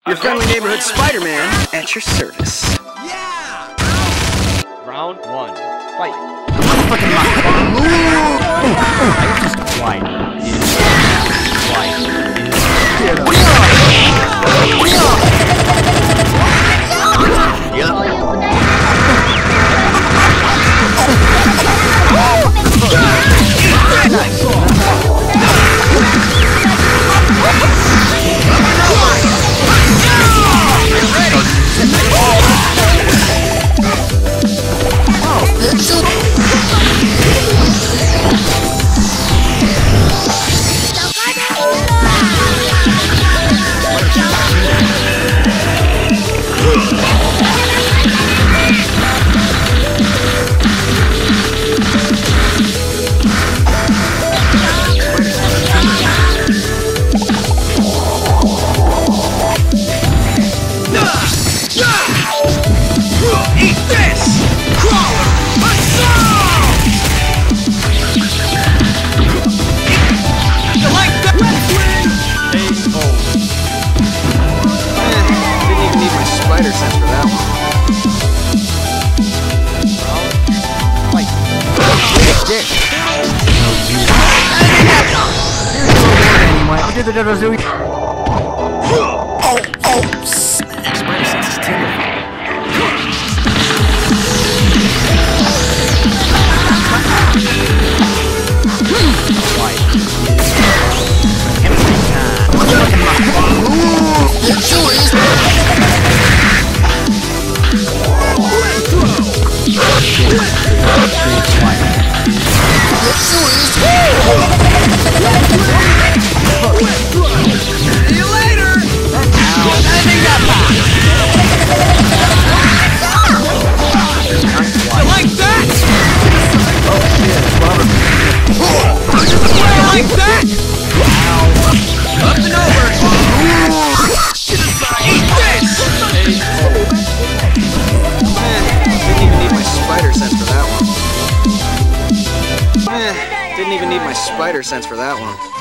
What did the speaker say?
Your friendly neighborhood Spider-Man at your service. Yeah! Round 1. Fight. Fucking Just white. Eat this! Crawler! Assault! You like that? Didn't even need my spider sense for that one. Fight. I'll do the Devil Spider sense is tingling. See you later! You like that? Oh shit, Robert. You like that? Up and over! Eat this! Didn't even need my spider sense for that one. Didn't even need my spider sense for that one.